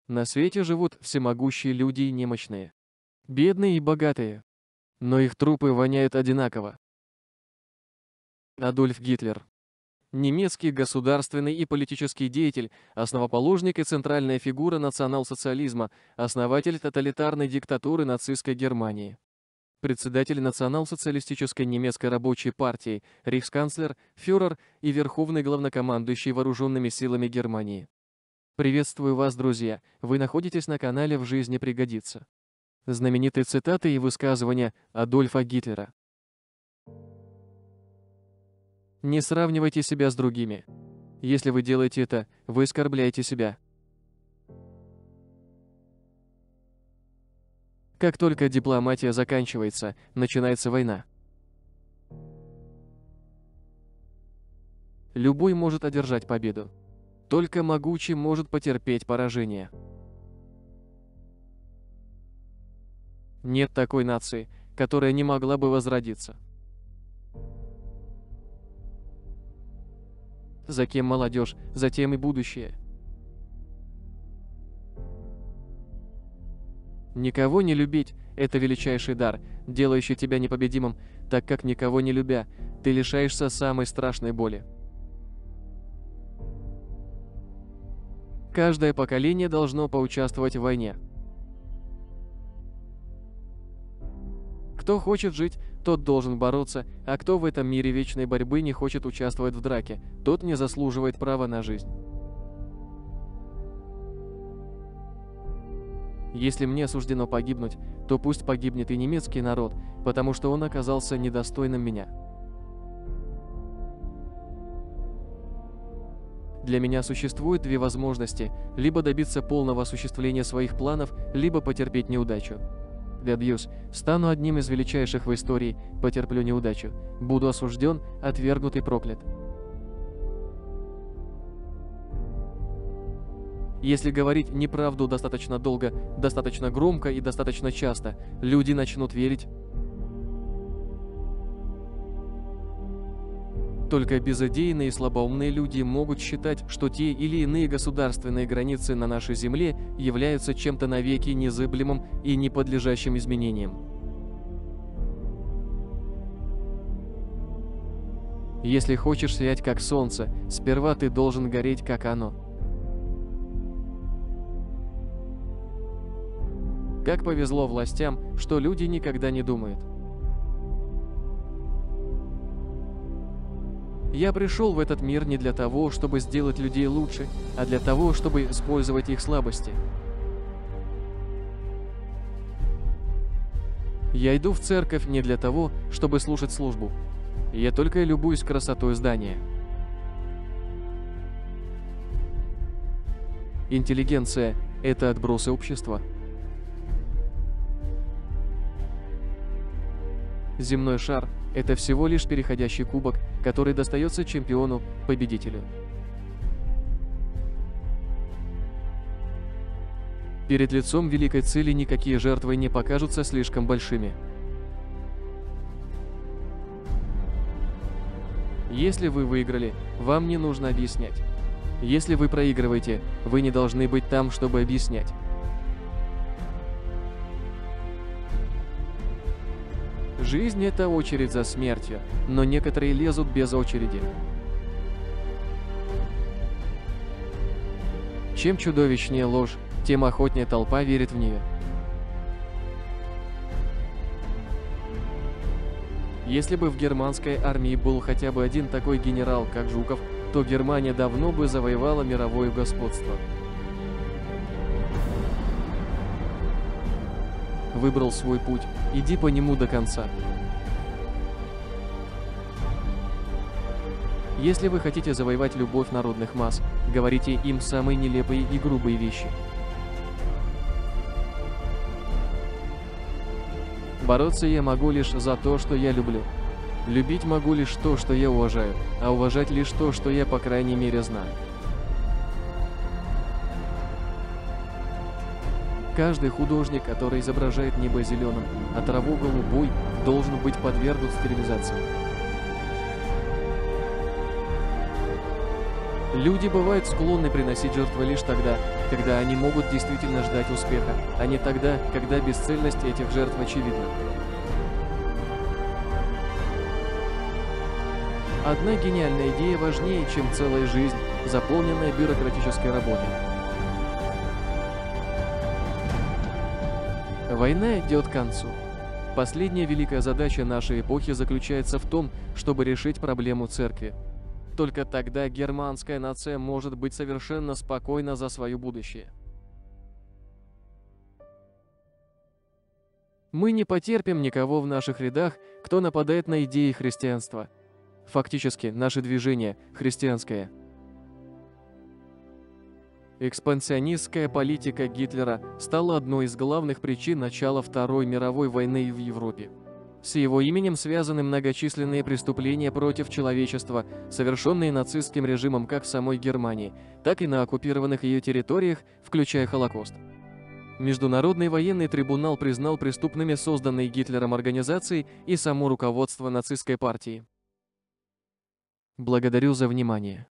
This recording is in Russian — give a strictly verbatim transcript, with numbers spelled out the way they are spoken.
На свете живут всемогущие люди и немощные, бедные и богатые, но их трупы воняют одинаково. Адольф Гитлер. Немецкий государственный и политический деятель, основоположник и центральная фигура национал-социализма, основатель тоталитарной диктатуры нацистской Германии. Председатель национал-социалистической немецкой рабочей партии, рейхсканцлер, фюрер и верховный главнокомандующий вооруженными силами Германии. Приветствую вас, друзья, вы находитесь на канале «В жизни пригодится». Знаменитые цитаты и высказывания Адольфа Гитлера. Не сравнивайте себя с другими. Если вы делаете это, вы оскорбляете себя. Как только дипломатия заканчивается, начинается война. Любой может одержать победу. Только могучий может потерпеть поражение. Нет такой нации, которая не могла бы возродиться. За кем молодежь, за тем и будущее. Никого не любить – это величайший дар, делающий тебя непобедимым, так как никого не любя, ты лишаешься самой страшной боли. Каждое поколение должно поучаствовать в войне. Кто хочет жить, тот должен бороться, а кто в этом мире вечной борьбы не хочет участвовать в драке, тот не заслуживает права на жизнь. Если мне суждено погибнуть, то пусть погибнет и немецкий народ, потому что он оказался недостойным меня. Для меня существует две возможности: либо добиться полного осуществления своих планов, либо потерпеть неудачу. Добьюсь, стану одним из величайших в истории, потерплю неудачу, буду осужден, отвергнут и проклят. Если говорить неправду достаточно долго, достаточно громко и достаточно часто, люди начнут верить. Только безыдейные и слабоумные люди могут считать, что те или иные государственные границы на нашей земле являются чем-то навеки незыблемым и не подлежащим изменениям. Если хочешь сиять как солнце, сперва ты должен гореть как оно. Как повезло властям, что люди никогда не думают. Я пришел в этот мир не для того, чтобы сделать людей лучше, а для того, чтобы использовать их слабости. Я иду в церковь не для того, чтобы слушать службу. Я только любуюсь красотой здания. Интеллигенция – это отбросы общества. Земной шар – это всего лишь переходящий кубок, который достается чемпиону, победителю. Перед лицом великой цели никакие жертвы не покажутся слишком большими. Если вы выиграли, вам не нужно объяснять. Если вы проигрываете, вы не должны быть там, чтобы объяснять. Жизнь – это очередь за смертью, но некоторые лезут без очереди. Чем чудовищнее ложь, тем охотнее толпа верит в нее. Если бы в германской армии был хотя бы один такой генерал, как Жуков, то Германия давно бы завоевала мировое господство. Выбрал свой путь, иди по нему до конца. Если вы хотите завоевать любовь народных масс, говорите им самые нелепые и грубые вещи. Бороться я могу лишь за то, что я люблю. Любить могу лишь то, что я уважаю, а уважать лишь то, что я по крайней мере знаю. Каждый художник, который изображает небо зеленым, а траву голубой, должен быть подвергнут стерилизации. Люди бывают склонны приносить жертвы лишь тогда, когда они могут действительно ждать успеха, а не тогда, когда бесцельность этих жертв очевидна. Одна гениальная идея важнее, чем целая жизнь, заполненная бюрократической работой. Война идет к концу. Последняя великая задача нашей эпохи заключается в том, чтобы решить проблему церкви. Только тогда германская нация может быть совершенно спокойна за свое будущее. Мы не потерпим никого в наших рядах, кто нападает на идеи христианства. Фактически, наше движение христианское. Экспансионистская политика Гитлера стала одной из главных причин начала Второй мировой войны в Европе. С его именем связаны многочисленные преступления против человечества, совершенные нацистским режимом как в самой Германии, так и на оккупированных ее территориях, включая Холокост. Международный военный трибунал признал преступными созданные Гитлером организации и само руководство нацистской партии. Благодарю за внимание.